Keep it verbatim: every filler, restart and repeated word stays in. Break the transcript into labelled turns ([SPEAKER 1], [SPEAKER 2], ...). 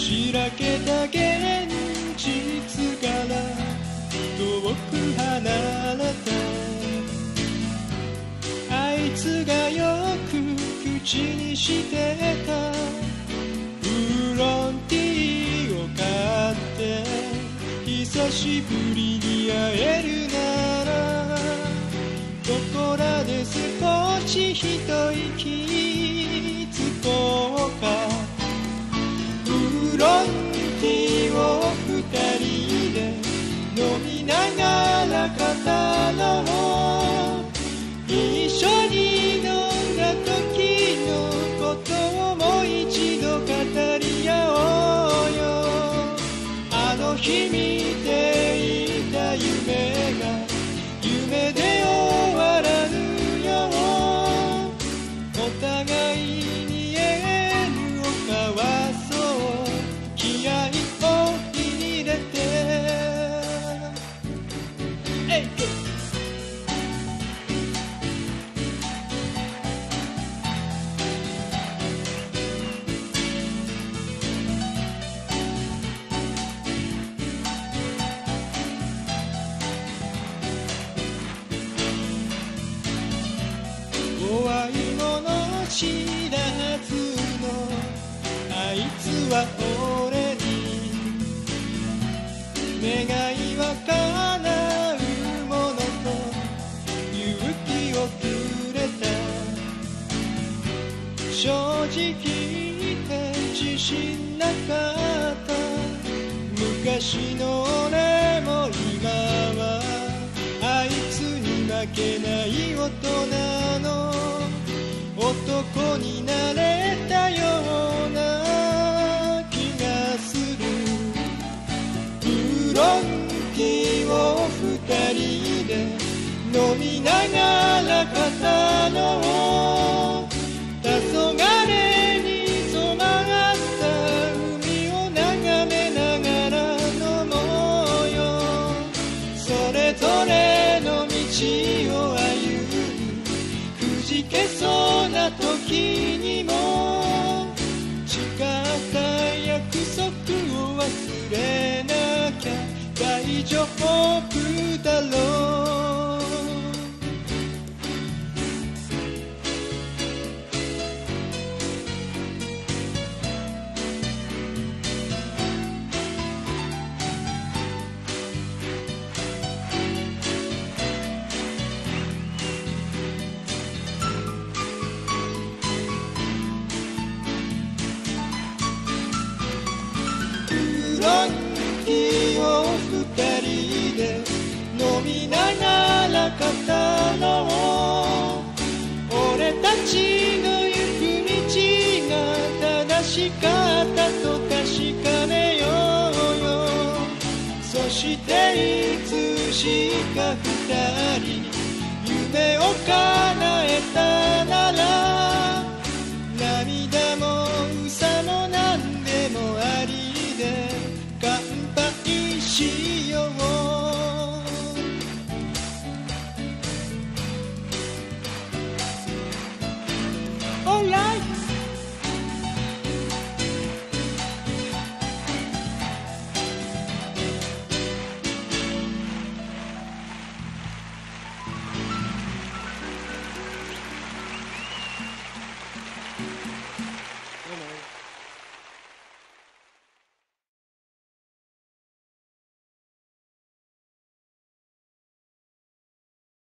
[SPEAKER 1] しらけた現実から遠く離れたあいつがよく口にしてたウーロンティーを買って久しぶりに会えるならここらで少し一息つこうかウーロンティーを二人で飲みながら語ろう一緒に飲んだ時のことをもう一度語り合おうよあの日見ていた夢が夢で終わらぬよお互いに言えるを交わそう気合を入れてえい怖いもの知らずのあいつは俺に願いは叶うものと勇気をくれた正直言って自信なかった昔の俺も今はあいつに負けない大人の男になれたような気がするウーロンティーを二人で飲みながら語ろう黄昏に染まった海を眺めながら飲もうよそれぞれの道を歩むくじけそうな時にも誓った約束を忘れなきゃ大丈夫だろうウーロンティーを二人で飲みながら語ろう俺たちの行く道が正しかったと確かめようよそしていつしか二人夢を叶えたなら涙も憂も何でもありで乾杯しよう Alright